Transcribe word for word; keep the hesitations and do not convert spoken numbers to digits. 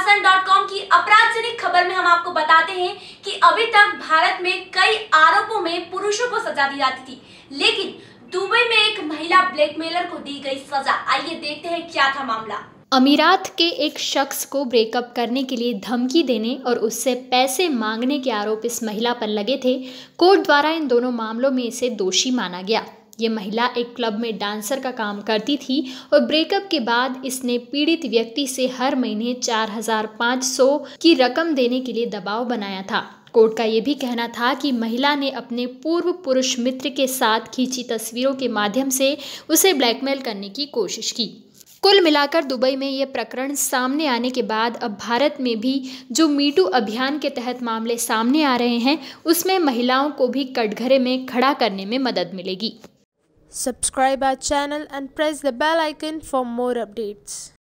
घमासान dot com की अपराधजनक खबर में हम आपको बताते हैं कि अभी तक भारत में कई आरोपों में पुरुषों को सजा दी जाती थी, लेकिन दुबई में एक महिला ब्लैकमेलर को दी गई सजा। आइए देखते हैं क्या था मामला। अमीरात के एक शख्स को ब्रेकअप करने के लिए धमकी देने और उससे पैसे मांगने के आरोप इस महिला पर लगे थे। कोर्ट द्वारा इन दोनों मामलों में इसे दोषी माना गया। ये महिला एक क्लब में डांसर का काम करती थी और ब्रेकअप के बाद इसने पीड़ित व्यक्ति से हर महीने चार हजार पाँच सौ की रकम देने के लिए दबाव बनाया था। कोर्ट का ये भी कहना था कि महिला ने अपने पूर्व पुरुष मित्र के साथ खींची तस्वीरों के माध्यम से उसे ब्लैकमेल करने की कोशिश की। कुल मिलाकर दुबई में ये प्रकरण सामने आने के बाद अब भारत में भी जो मीटू अभियान के तहत मामले सामने आ रहे हैं, उसमें महिलाओं को भी कटघरे में खड़ा करने में मदद मिलेगी। Subscribe our channel and press the bell icon for more updates.